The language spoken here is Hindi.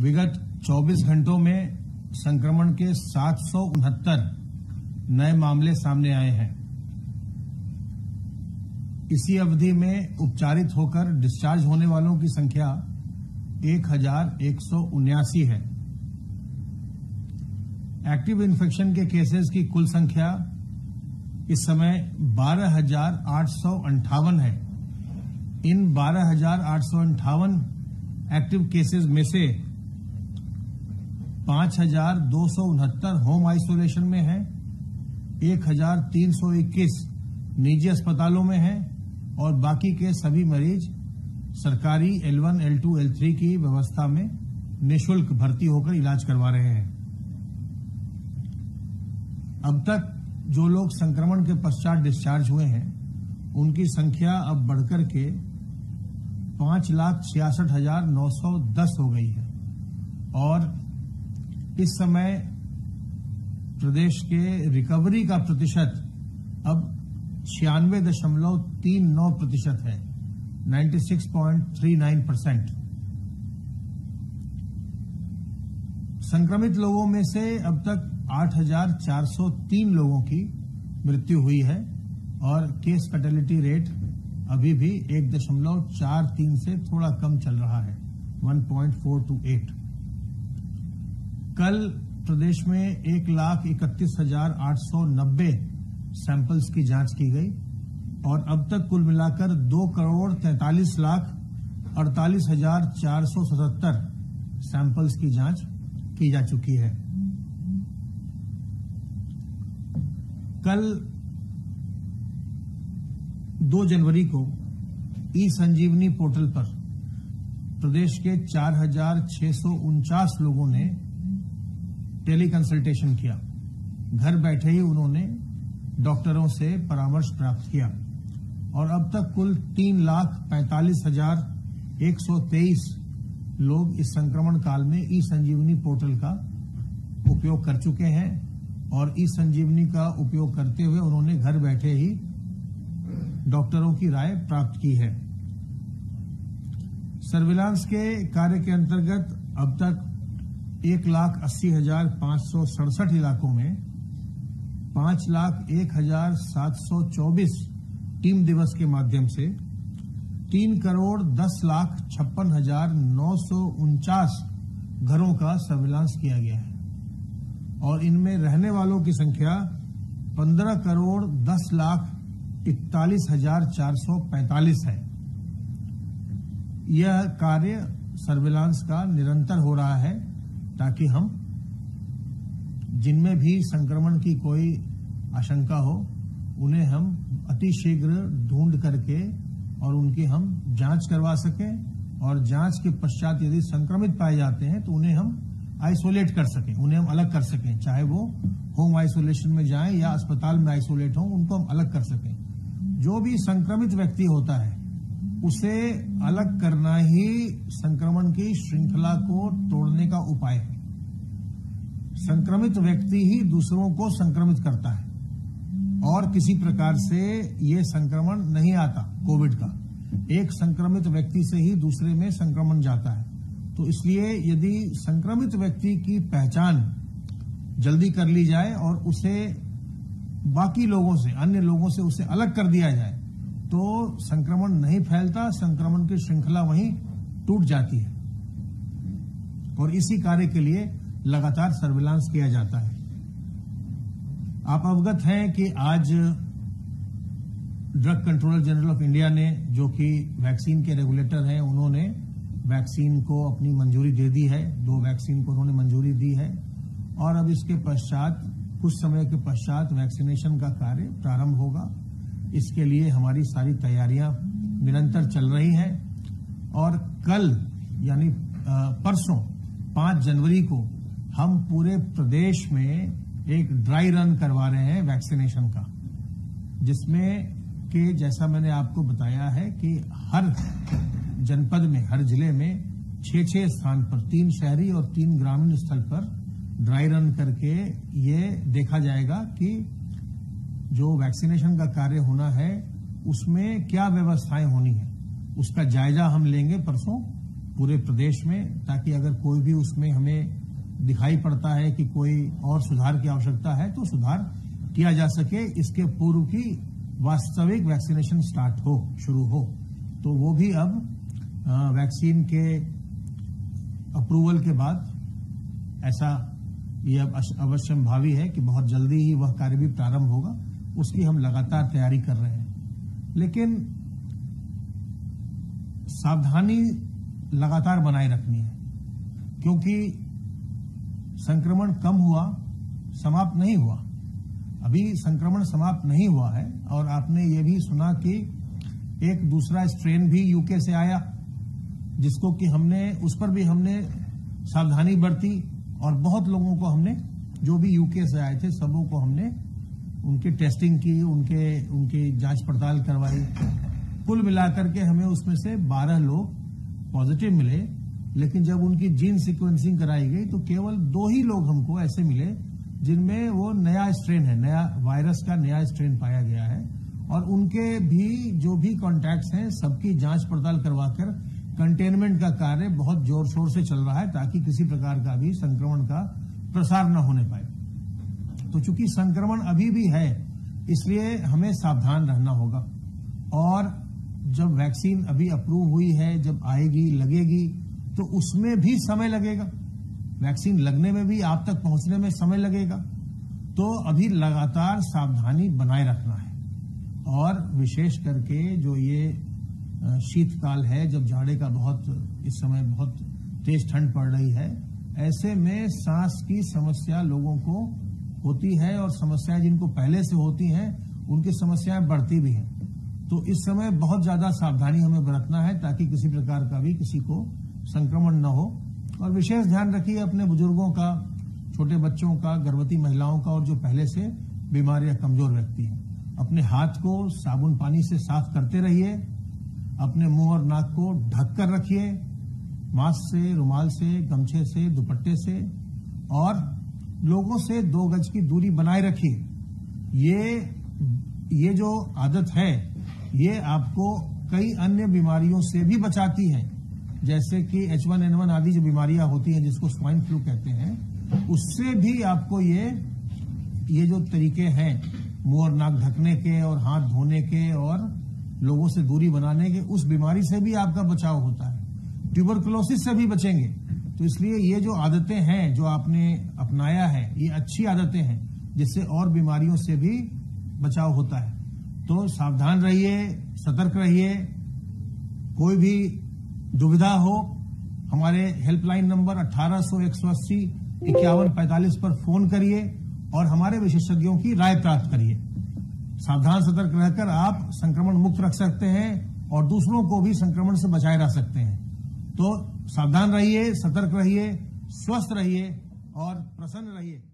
विगत 24 घंटों में संक्रमण के 769 नए मामले सामने आए हैं। इसी अवधि में उपचारित होकर डिस्चार्ज होने वालों की संख्या 1179 है। एक्टिव इन्फेक्शन के केसेस की कुल संख्या इस समय 12,858 है। इन 12,858 एक्टिव केसेस में से 5,269 होम आइसोलेशन में है, 1,321 निजी अस्पतालों में है और बाकी के सभी मरीज सरकारी L1, L2, L3 की व्यवस्था में निःशुल्क भर्ती होकर इलाज करवा रहे हैं। अब तक जो लोग संक्रमण के पश्चात डिस्चार्ज हुए हैं उनकी संख्या अब बढ़कर के 5,66,910 हो गई है और इस समय प्रदेश के रिकवरी का प्रतिशत अब 96.39% है, 96.39%। संक्रमित लोगों में से अब तक 8,403 लोगों की मृत्यु हुई है और केस फैटेलिटी रेट अभी भी 1.43 से थोड़ा कम चल रहा है, 1.428। कल प्रदेश में 1,31,890 सैंपल्स की जांच की गई और अब तक कुल मिलाकर 2,43,48,477 सैंपल्स की जांच की जा चुकी है। कल 2 जनवरी को ई संजीवनी पोर्टल पर प्रदेश के 4,649 लोगों ने टेली कंसल्टेशन किया। घर बैठे ही उन्होंने डॉक्टरों से परामर्श प्राप्त किया और अब तक कुल 3,45,123 लोग इस संक्रमण काल में ई संजीवनी पोर्टल का उपयोग कर चुके हैं और ई संजीवनी का उपयोग करते हुए उन्होंने घर बैठे ही डॉक्टरों की राय प्राप्त की है। सर्विलांस के कार्य के अंतर्गत अब तक 1,80,567 इलाकों में 5,01,724 टीम दिवस के माध्यम से 3,10,56,949 घरों का सर्विलांस किया गया है और इनमें रहने वालों की संख्या 15,10,41,445 है। यह कार्य सर्विलांस का निरंतर हो रहा है ताकि हम जिनमें भी संक्रमण की कोई आशंका हो उन्हें हम अतिशीघ्र ढूंढ करके और उनकी हम जांच करवा सकें और जांच के पश्चात यदि संक्रमित पाए जाते हैं तो उन्हें हम आइसोलेट कर सकें, उन्हें हम अलग कर सकें, चाहे वो होम आइसोलेशन में जाएं या अस्पताल में आइसोलेट हों, उनको हम अलग कर सकें। जो भी संक्रमित व्यक्ति होता है उसे अलग करना ही संक्रमण की श्रृंखला को तोड़ने का उपाय है। संक्रमित व्यक्ति ही दूसरों को संक्रमित करता है और किसी प्रकार से ये संक्रमण नहीं आता। कोविड का एक संक्रमित व्यक्ति से ही दूसरे में संक्रमण जाता है। तो इसलिए यदि संक्रमित व्यक्ति की पहचान जल्दी कर ली जाए और उसे बाकी लोगों से, अन्य लोगों से उसे अलग कर दिया जाए तो संक्रमण नहीं फैलता, संक्रमण की श्रृंखला वहीं टूट जाती है और इसी कार्य के लिए लगातार सर्विलांस किया जाता है। आप अवगत हैं कि आज drug controller general of India ने, जो कि वैक्सीन के रेगुलेटर हैं, उन्होंने वैक्सीन को अपनी मंजूरी दे दी है। 2 वैक्सीन को उन्होंने मंजूरी दी है और अब इसके पश्चात कुछ समय के पश्चात वैक्सीनेशन का कार्य प्रारंभ होगा। इसके लिए हमारी सारी तैयारियां निरंतर चल रही हैं और कल यानी परसों 5 जनवरी को हम पूरे प्रदेश में एक ड्राई रन करवा रहे हैं वैक्सीनेशन का, जिसमें कि जैसा मैंने आपको बताया है कि हर जनपद में, हर जिले में 6-6 स्थान पर 3 शहरी और 3 ग्रामीण स्थल पर ड्राई रन करके ये देखा जाएगा कि जो वैक्सीनेशन का कार्य होना है उसमें क्या व्यवस्थाएं होनी है, उसका जायजा हम लेंगे परसों पूरे प्रदेश में, ताकि अगर कोई भी उसमें हमें दिखाई पड़ता है कि कोई और सुधार की आवश्यकता है तो सुधार किया जा सके, इसके पूर्व की वास्तविक वैक्सीनेशन शुरू हो। तो वो भी अब वैक्सीन के अप्रूवल के बाद ऐसा ये अब अवश्यंभावी है कि बहुत जल्दी ही वह कार्य भी प्रारंभ होगा। उसकी हम लगातार तैयारी कर रहे हैं, लेकिन सावधानी लगातार बनाए रखनी है, क्योंकि संक्रमण कम हुआ, समाप्त नहीं हुआ। अभी संक्रमण समाप्त नहीं हुआ है और आपने ये भी सुना कि एक दूसरा स्ट्रेन भी यूके से आया, जिसको कि उस पर भी हमने सावधानी बरती और बहुत लोगों को हमने, जो भी यूके से आए थे, सबों को हमने उनकी टेस्टिंग की, उनकी जांच पड़ताल करवाई। कुल मिलाकर के हमें उसमें से 12 लोग पॉजिटिव मिले, लेकिन जब उनकी जीन सीक्वेंसिंग कराई गई तो केवल 2 ही लोग हमको ऐसे मिले जिनमें वो नया स्ट्रेन है, नया वायरस का नया स्ट्रेन पाया गया है। और उनके भी जो भी कॉन्टैक्ट्स हैं, सबकी जांच पड़ताल करवाकर कंटेनमेंट का कार्य बहुत जोर शोर से चल रहा है, ताकि किसी प्रकार का भी संक्रमण का प्रसार न होने पाए। तो चूंकि संक्रमण अभी भी है, इसलिए हमें सावधान रहना होगा। और जब वैक्सीन अभी अप्रूव हुई है, जब आएगी, लगेगी, तो उसमें भी समय लगेगा। वैक्सीन लगने में भी, आप तक पहुंचने में समय लगेगा। तो अभी लगातार सावधानी बनाए रखना है। और विशेष करके जो ये शीतकाल है, जब जाड़े का इस समय बहुत तेज ठंड पड़ रही है, ऐसे में सांस की समस्या लोगों को होती है और समस्याएं जिनको पहले से होती हैं उनकी समस्याएं बढ़ती भी हैं। तो इस समय बहुत ज्यादा सावधानी हमें बरतना है, ताकि किसी प्रकार का भी किसी को संक्रमण न हो। और विशेष ध्यान रखिए अपने बुजुर्गों का, छोटे बच्चों का, गर्भवती महिलाओं का और जो पहले से बीमार या कमजोर व्यक्ति हैं। अपने हाथ को साबुन पानी से साफ करते रहिए, अपने मुंह और नाक को ढक कर रखिए, मास्क से, रुमाल से, गमछे से, दुपट्टे से, और लोगों से 2 गज की दूरी बनाए रखिए। ये जो आदत है, ये आपको कई अन्य बीमारियों से भी बचाती है, जैसे कि H1N1 आदि जो बीमारियां होती हैं, जिसको स्वाइन फ्लू कहते हैं, उससे भी आपको ये जो तरीके हैं मुंह और नाक ढकने के और हाथ धोने के और लोगों से दूरी बनाने के, उस बीमारी से भी आपका बचाव होता है। ट्यूबरकुलोसिस से भी बचेंगे। तो इसलिए ये जो आदतें हैं जो आपने अपनाया है, ये अच्छी आदतें हैं, जिससे और बीमारियों से भी बचाव होता है। तो सावधान रहिए, सतर्क रहिए। कोई भी दुविधा हो, हमारे हेल्पलाइन नंबर 1800-180-5145 पर फोन करिए और हमारे विशेषज्ञों की राय प्राप्त करिए। सावधान सतर्क रहकर आप संक्रमण मुक्त रख सकते हैं और दूसरों को भी संक्रमण से बचाए रख सकते हैं। तो सावधान रहिए, सतर्क रहिए, स्वस्थ रहिए और प्रसन्न रहिए।